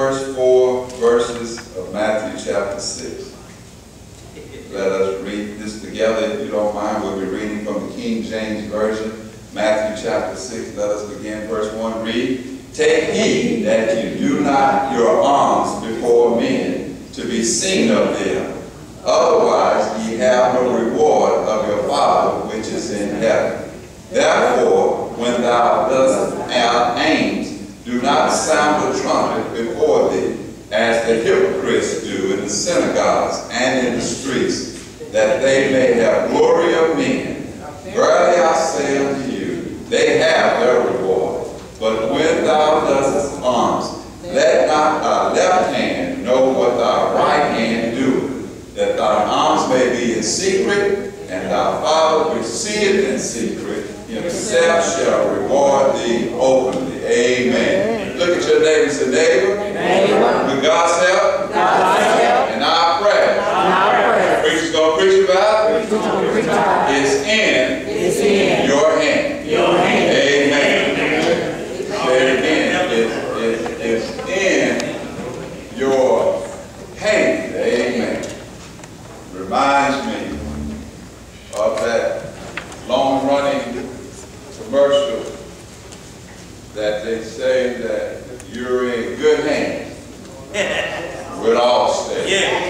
first 4 verses of Matthew chapter 6. Let us read this together. If you don't mind, we'll be reading from the King James Version, Matthew chapter 6. Let us begin verse 1. Read, "Take heed that you do not your alms before men to be seen of them. Otherwise ye have no reward of your Father which is in heaven. Therefore, when thou dost have aims, do not sound the trumpet before thee, as the hypocrites do in the synagogues and in the streets, that they may have glory of men. Verily I say unto you, they have their reward. But when thou dost alms, let not thy left hand know what thy right hand doeth, that thine alms may be in secret, and thy Father which seeth in secret himself shall reward thee openly." Amen. Look at your neighbor and say, "Neighbor, with God's help, and our prayer, preacher's going to preach about it's in your hand." Amen. Say it again. It's in your hand. Amen. Reminds me of that long-running commercial that they say that you're in good hands with Allstate.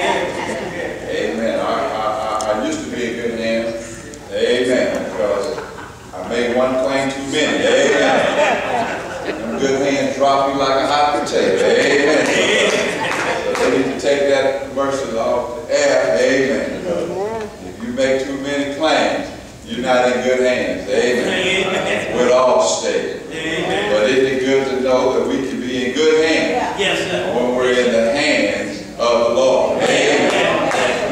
Amen. I used to be in good hands. Amen. Because I made one claim too many. Amen. Them good hands drop you like a hot potato. Amen. So they need to take that commercial off the air. Amen. Because if you make too many claims, you're not in good hands. Amen. With Allstate. But isn't it good to know that we can be in good hands when we're in the hands of the Lord? Amen.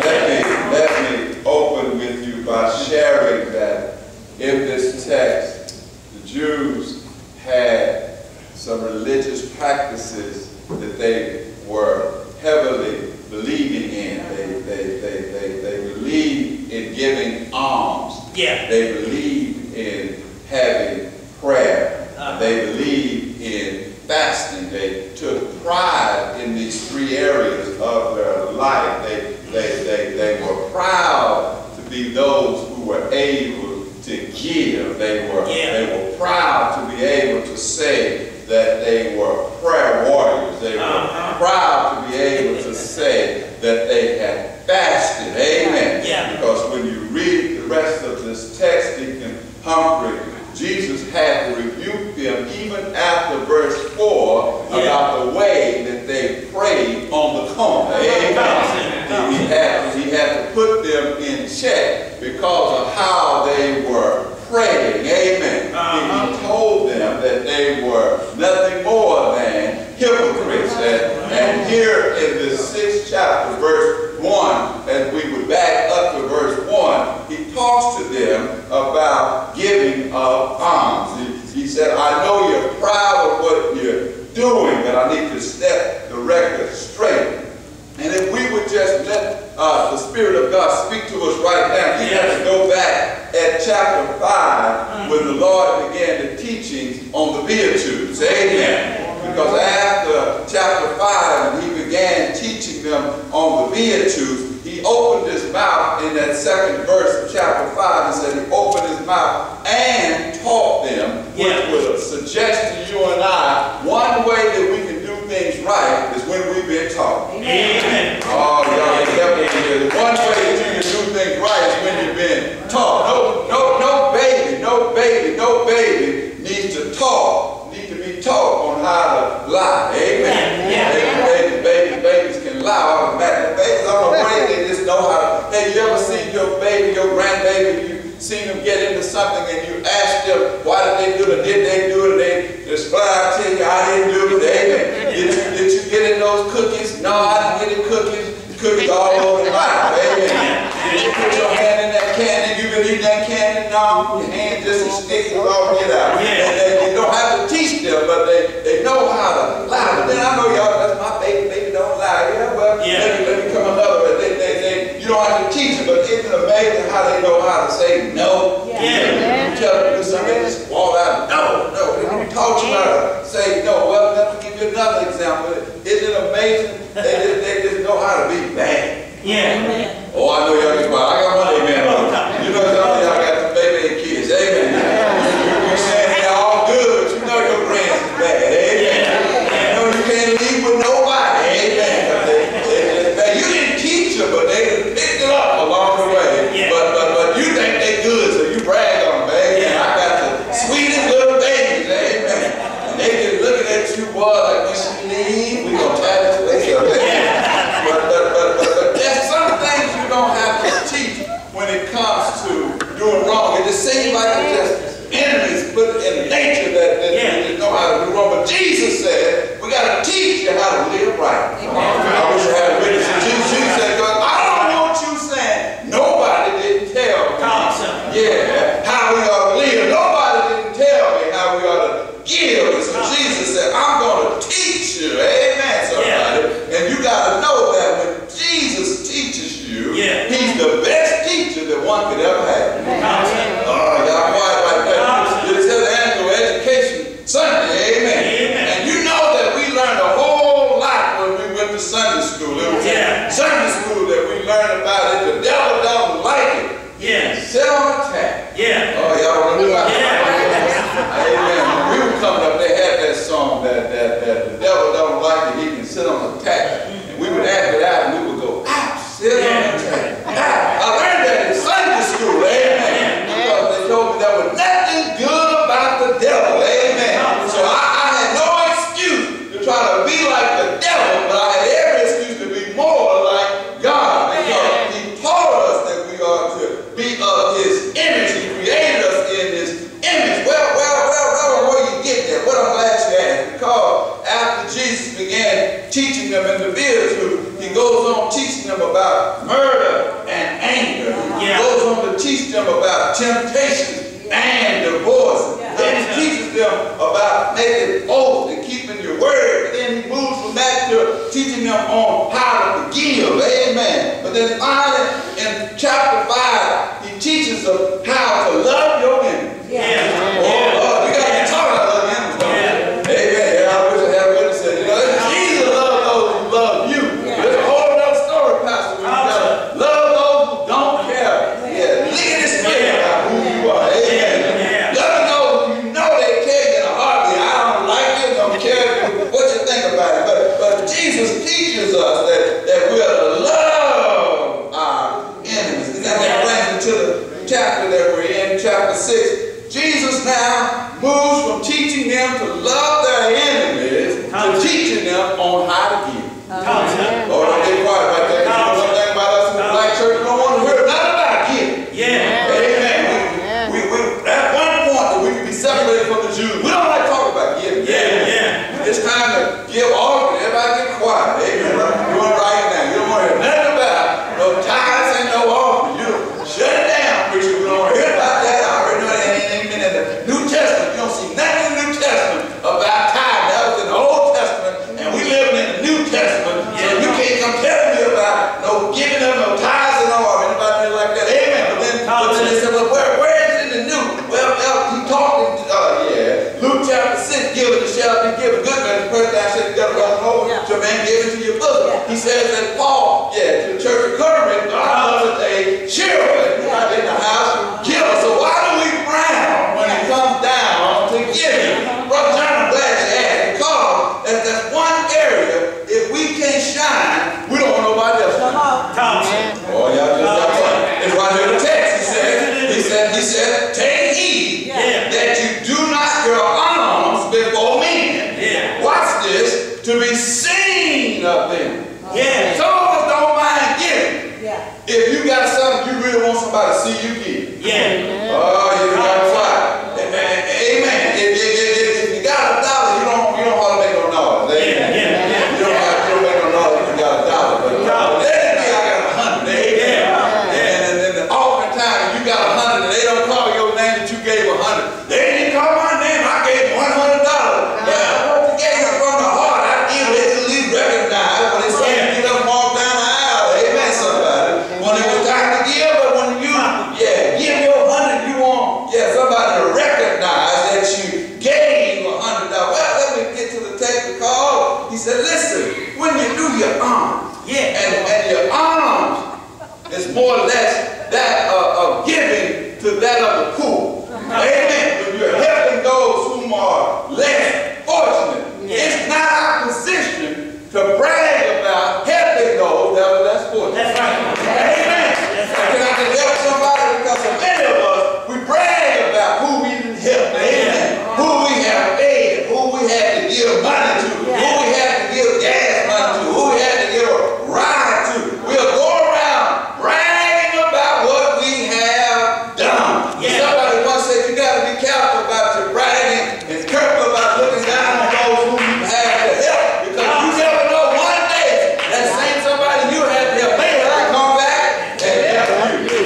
Let me open with you by sharing that in this text, the Jews had some religious practices that they were heavily believing in. They believed in giving alms. They believed in having prayer. They believed in fasting. They took pride in these 3 areas of their life. They were proud to be those who were able to give. They were proud to be able to say that they were prayer warriors. They were proud to be able to say that they had fasted. Amen. Because when you read the rest of this text, Deacon Humphrey, Jesus had to rebuke them even after verse 4 about the way that they prayed on the corner. Amen. He had to put them in check because of how they were praying. Amen. He told them that they were nothing more than hypocrites. And here in the 6th chapter, verse 1, as we would back up to verse 1, he talks to them about giving of alms. He said, "I know you're proud of what you're doing, but I need to set the record straight." And if we would just let the Spirit of God speak to us right now, you have to go back at chapter 5 when the Lord began the teachings on the Beatitudes. Amen. Because after chapter 5, when he began teaching them on the Beatitudes, he opened his mouth in that 2nd verse of chapter 5 and said he opened his mouth and taught them, which would suggest to you and I, one way that we can do things right is when we've been taught. Amen. Oh, y'all ain't helping me here. One way that you can do things right is when you've been taught. No baby needs to be taught on how to lie. Amen. Babies can lie automatically. Babies aren't afraid, they just know how to. Hey, you ever seen your baby, your grandbaby, you seen them get into something and you ask them, why did they do it, did they do it, they just flat out tell you, I didn't do it. Amen. Did you get in those cookies? No, I didn't get in cookies. Cookies all over the mouth. Amen. Did you put your hand in that candy? You been eating that candy? No, your hand just as sticky as all get out. They don't have to teach them, but they know how to lie. But then I know y'all, that's my baby don't lie. Let me come another. You don't have to teach them, but isn't it amazing how they know how to say no? You tell them to do something, they just walk out. No. They taught you how to say no. Well, let me give give you another example. Isn't it amazing? They just know how to be bad. Yeah. Oh, I know y'all get quiet. I got one amen. You know some of y'all got some baby and kids. Amen. You're saying they're all good, but you know your grands is bad. Amen. You know you can't leave with nobody. Amen. You didn't teach them, but they picked it up along the way. But you think they good, so you brag on them. Amen. I got the sweetest little babies. Amen. And they just looking at you, boy, like when she leave, we gonna tie this place up. But there's some things you don't have to teach when it comes to doing wrong. It just seems like it's just enemies put in nature that they know how to do wrong. But Jesus said, we got to teach you how to live right. I wish I had a witness. Jesus said, I don't want you saying nobody didn't tell me how we ought to live. Nobody didn't tell me how we ought to give. And so Jesus said, I'm going to teach you. Amen, somebody. And you got to know that when Jesus teaches you, he's the best teacher that one could ever have. Oh, y'all quiet right there. You tell the annual education Sunday, amen. And you know that we learned a whole lot when we went to Sunday school. It was Sunday school that we learned about it. The devil don't like it. Sit on the tap. Oh, y'all remember that? Amen. When we were coming up, they had that song that the devil don't like it. He can sit on the tap. And we would act it out and we would go, sit on the tap. I learned that in Sunday school. Amen. Because they told me there was nothing good about the devil. Amen. So I had no excuse to try to be like the devil, but I had every excuse to be more like God. Because he taught us that we are to be of his image. He created us in his image. Well, where you get that? What I'm glad you asked. Because after Jesus began teaching them in the village, he goes on teaching them about murder and anger. He goes on to teach them about temptation and divorce. Then he teaches them about making oaths and keeping your word. But then he moves from that to teaching them on how to forgive. Amen. But then finally in chapter 5, he teaches them how to love your enemy. Oh Lord, we got to be talking about love enemies, don't we? Amen. I wish I had a witness said, Jesus loves those who love you. There's a whole other story, Pastor. You got to love those who don't care. Leave this care about who you are. Amen. Love those who you know they care in a heartbeat. I don't like you, don't care what you think about it. But Jesus teaches us that we are to love our enemies. And that brings us to the chapter that we're in, chapter 6. Jesus now moves from teaching them to love their enemies to teaching them on how to give. Oh, don't get quiet right there. You know one thing about us in the black church, we don't want to hear nothing about giving. Amen. At one point that we can be separated from the Jews. We don't like talking about giving. It's time to give offering. Everybody get quiet. Amen. You're doing right now. You don't want to hear nothing about no tithes and no offering. You shut it down, preacher. We don't want to hear about that. I already know that ain't in the New Testament. You don't see nothing in the New Testament about tithe. That was in the Old Testament, and we living in the New Testament. So you can't come telling me about no giving them no tithes and all. Anybody like that? Amen. But then they said, well, where is it in the New? Well, he talked in Luke chapter 6, given it shall be given. Good man, the person that said you got to run over to a man, give it to your bosom. He says that Paul, to the church of Pilgrim, God loves a cheerful in the house, kill us. So why do we frown when it comes down to giving? Brother John, I'm glad you asked, because that's one area, if we can't shine, we don't want nobody else to shine. Oh, y'all just got one. It's right here in the text. He said, take heed that you do not your alms before men. Watch this, to be seen of them. Some of us don't mind giving. If you got something you really want somebody to see you give. Oh, you got to fly. Amen. If you got $1, you don't want to make no noise. Amen. You don't make no noise if you got $1. But let it be, I got 100. Amen. And then the offering time, you got 100, and they don't call your name that you gave 100. They didn't call my name, I gave $100. But I gave it from the heart. I give it he said, listen, when you do your arms, and your arms is more or less that of giving to that of the poor. Amen. When you're helping those whom are less fortunate, it's not our position to brag about helping those that are less fortunate. That's right. Amen. That's right. And I can help somebody because so many of us, we brag about who we didn't help. Amen. Who we have aided, who we had to give money to, who we had to give gas money to, who we had to give a ride to. We'll go around bragging about what we have done. Somebody once said you got to be careful about your bragging and careful about looking down on those who you have to help, because you never know one day that same somebody you had to help later I come back and help you.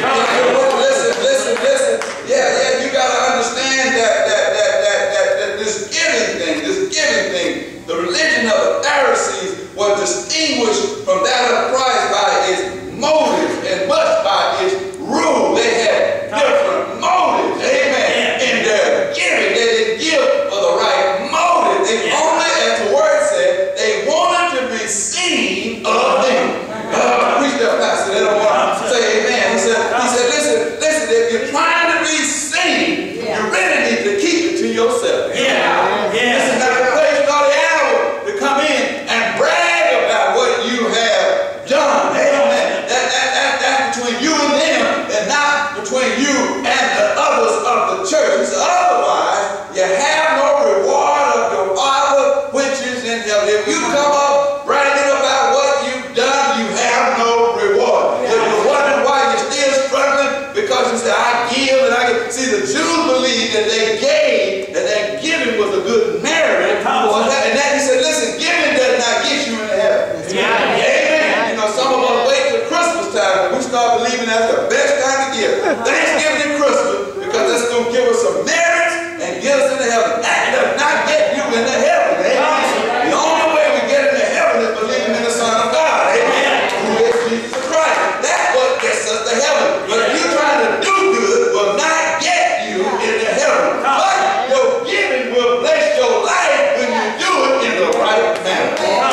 Listen. Yeah, you got to understand that this giving thing, the religion of the Pharisees was distinguished from that of Christ by its motives and much by its rule. They had different motives, amen, in their giving. They didn't give for the right motive. They only, as the word said, they wanted to be seen of them. Preach that pastor, they don't want to say amen. He said, listen, if you're trying to be seen, you really need to keep it to yourself. This is not the place nor the hour to come in and brag about what you have done. Amen. That's between you and them, and not between you and the others of the church. He said, otherwise, you have no reward of your Father which is in heaven. If you come up bragging about what you've done, you have no reward. If you're wondering why you're still struggling, because you say, I give and I give. See, the Jews believed that they gave, that giving was a good merit. And that he said, listen, giving does not get you into heaven. Amen. You know, some of us wait till Christmas time and we start believing that's the best time to give. Thanksgiving and Christmas, because that's going to give us some merits and get us into heaven. That does not get you into heaven. Amen. The only way we get into heaven is believing in the Son of God. Amen. Who is Jesus Christ. That's what gets us to heaven. But if you're trying to do good, will not get you into heaven. But your giving will bless your life when you do it in the right manner.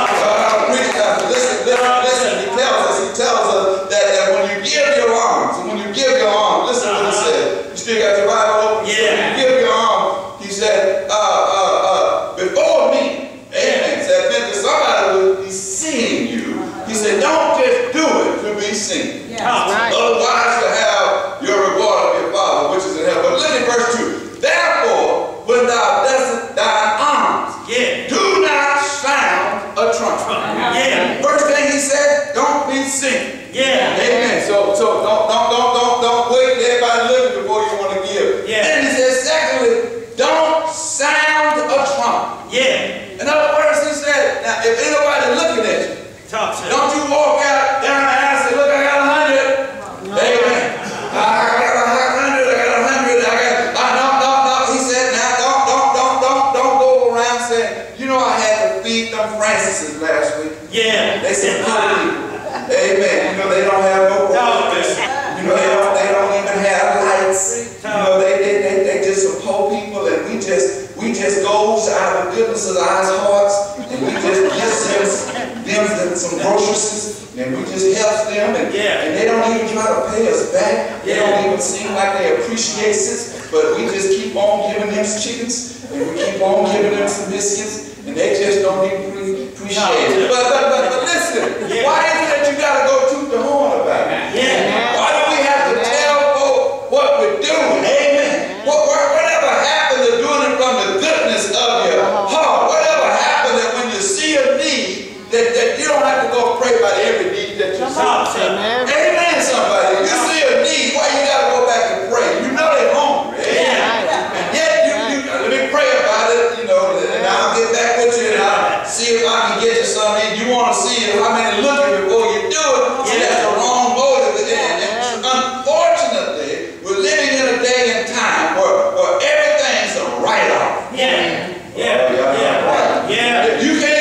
Listen, he tells us that when you give your alms, listen what he said. You still got your Bible open? Yeah. When you give your alms, he said, before me, amen, said, meant that somebody would be seeing you. He said, don't just do it to be seen. Right. Otherwise you'll have your reward of your Father, which is in heaven. But look at verse 2. Therefore, when thou dost thine alms, do not sound a trumpet. First thing he said, don't be seen. Amen. So don't wait till everybody looking before you want to give. Then he says, secondly, don't sound a trumpet. In other words, he said, now if ain't nobody looking at you, don't you walk out down the aisle and say, look, I got 100. Amen. I got 100. No. He said, now don't go around saying, you know, I had to feed them Francises last week. They said, amen. You know, they don't have no problems. You know, they don't even have lights. You know, they just some poor people, and we just goes out of the goodness of our hearts, and we just give them some groceries, and we just help them, and they don't even try to pay us back. They don't even seem like they appreciate us, but we just keep on giving them chickens, and we keep on giving them some biscuits, and they just don't even appreciate it. But listen, why is it that you got to go toot the horn about it? Why do we have to tell folks what we're doing? Amen. Whatever happened to doing it from the goodness of your heart? Whatever happened that when you see a need, that you don't have to go pray about every need that you see? Amen, somebody. If you see a need, why you got to go back and pray? You know they're hungry. And yet let me pray about it, you know, and I'll get back with you and I'll see if I can get you something. You want to see how many looking before you do it. See, that's the wrong motive. And unfortunately, we're living in a day and time where everything's a write-off. If you can't